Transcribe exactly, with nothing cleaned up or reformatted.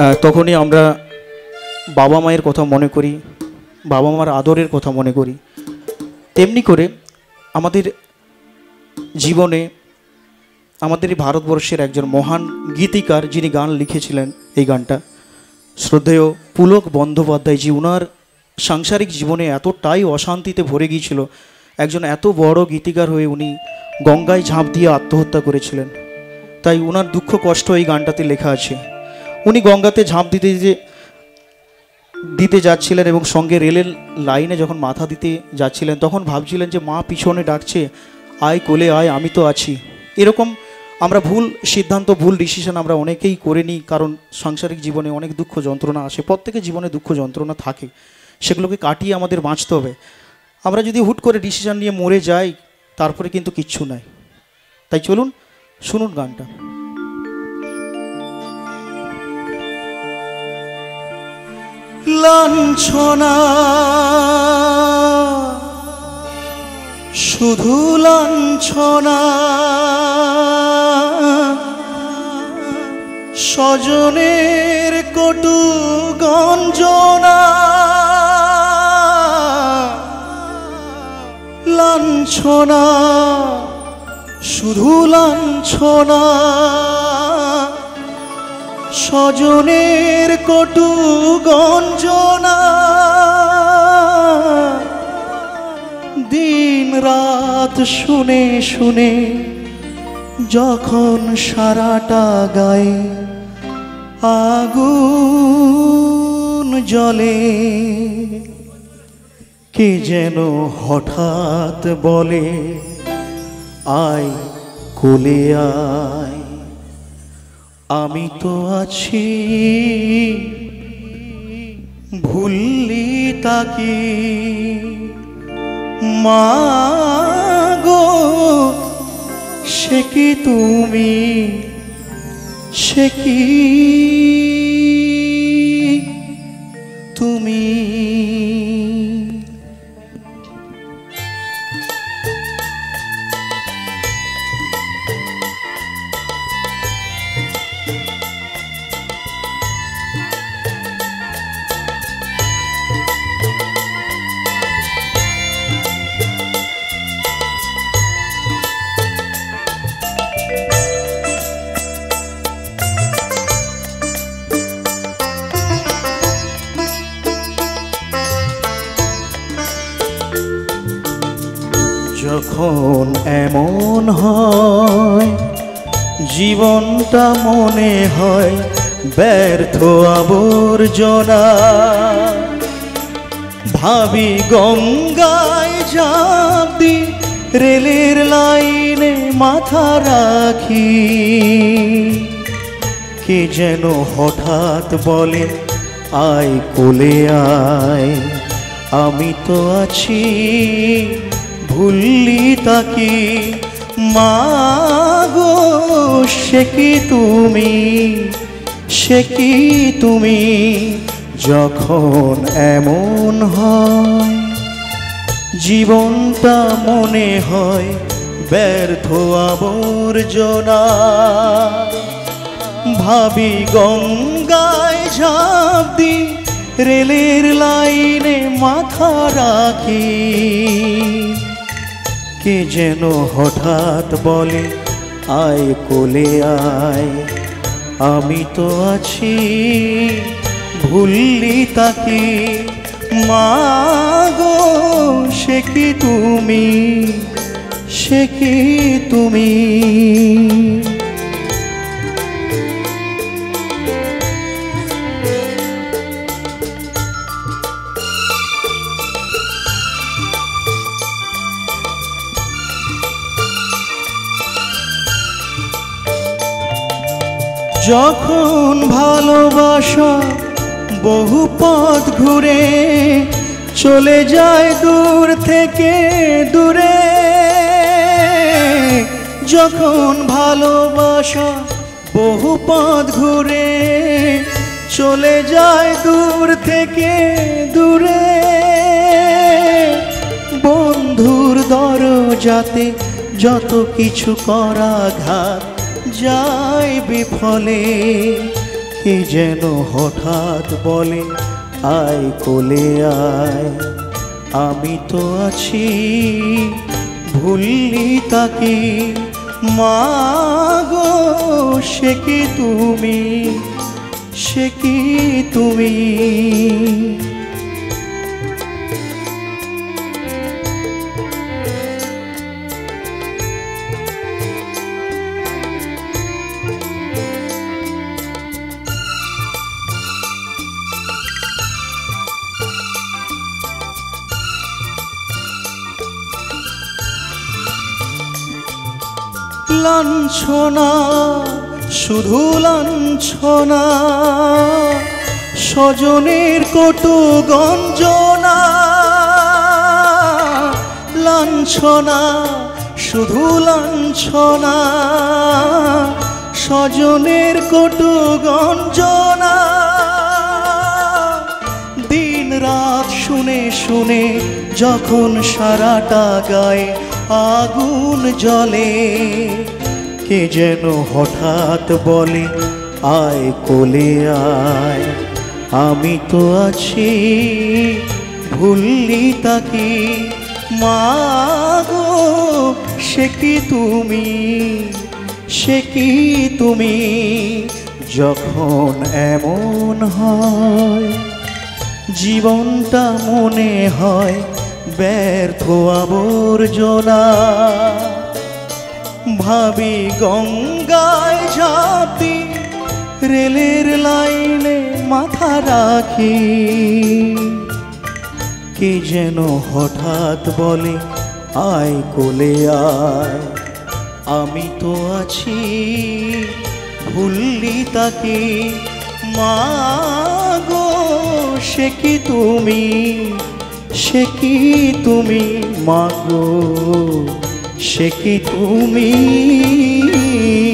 তখনই আমরা বাবা মায়ের কথা মনে করি, বাবা মার আদরের কথা মনে করি। তেমনি করে আমাদের জীবনে আমাদের ভারতবর্ষের একজন মহান গীতিকার যিনি গান লিখেছিলেন, এই গানটা শ্রদ্ধেয় পুলক বন্দ্যোপাধ্যায়জি, উনার সাংসারিক জীবনে এতটাই অশান্তিতে ভরে গিয়েছিল, একজন এত বড় গীতিকার হয়ে উনি গঙ্গায় ঝাঁপ দিয়ে আত্মহত্যা করেছিলেন। তাই উনার দুঃখ কষ্ট এই গানটাতে লেখা আছে। উনি গঙ্গাতে ঝাঁপ দিতে দিতে দিতে যাচ্ছিলেন এবং সঙ্গে রেলের লাইনে যখন মাথা দিতে যাচ্ছিলেন তখন ভাবছিলেন যে মা পিছনে ডাকছে, আয় কোলে আয়, আমি তো আছি। এরকম আমরা ভুল সিদ্ধান্ত, ভুল ডিসিশন আমরা অনেকেই করে নিই, কারণ সাংসারিক জীবনে অনেক দুঃখ যন্ত্রণা আসে, প্রত্যেকের জীবনে দুঃখ যন্ত্রণা থাকে, সেগুলোকে কাটিয়ে আমাদের বাঁচতে হবে। আমরা যদি হুট করে ডিসিশন নিয়ে মরে যাই তারপরে কিন্তু কিচ্ছু নাই। তাই চলুন শুনুন গানটা। লাঞ্ছনা, শুধু লাঞ্ছনা, স্বজনের কটু গঞ্জনা, লাঞ্ছনা, শুধু লাঞ্ছনা, স্বজনের কটু গঞ্জনা, দিন রাত শুনে শুনে যখন সারাটা গায়ে আগুন জ্বলে, কে যেন হঠাৎ বলে, আয় কোলে আয়, আমি তো আছি, ভুললি তাকি মা গো, সে কি তুমি, সে কি তুমি। যখন এমন হয় জীবনটা মনে হয় ব্যর্থ আবর্জনা, ভাবি গঙ্গায় ঝাঁপ দি, রেলের লাইনে মাথা রাখি, কে যেন হঠাৎ বলে, আয় কোলে আয়, আমি তো আছি, ভুললি তাকি মা গো, সে কি তুমি, সে কি তুমি। যখন এমন হয় জীবনটা মনে হয় ব্যর্থ আবর্জনা, ভাবি গঙ্গায় ঝাঁপ দি, রেলের লাইনে মাথা রাখি, কে যেন হঠাৎ বলে, আয় কোলে আয়, আমি তো আছি, ভুললি তাকি মা গো, সে কি তুমি, সে কি তুমি। যখন ভালোবাসা বহু পথ ঘুরে চলে যায় দূর থেকে দূরে, যখন ভালোবাসা বহু পথ ঘুরে চলে যায় দূর থেকে দূরে, বন্ধুর দরজাতে যত কিছু করা ঘাত যায় বিফলে, কে যেন হঠাৎ বলে আয় কোলে আয়, আমি তো আছি ভুললি তাকে, মা গো সে কি তুমি, সে কি তুমি। লাঞ্ছনা শুধু লাঞ্ছনা, স্বজনের কটু গঞ্জনা, লাঞ্ছনা শুধু লাঞ্ছনা, স্বজনের কটু গঞ্জনা। দিন রাত শুনে শুনে যখন সারাটা গায়ে আগুন জ্বলে, কে যেন হঠাৎ বলে আয় কোলে আয়, আমি তো আছি ভুললি তাকে, মা গো সে কি তুমি, সে কি তুমি। যখন এমন হয় জীবনটা মনে হয় ব্যর্থ আবর্জনা, ভাবি গঙ্গায় ঝাঁপি রেলের লাইনে মাথা রাখি, কে যেন হঠাৎ বলে আয় কোলে আয়, আমি তো আছি ভুললি তাকে, মা গো সে কি তুমি, সে কি তুমি, মা গো সে কি তুমি।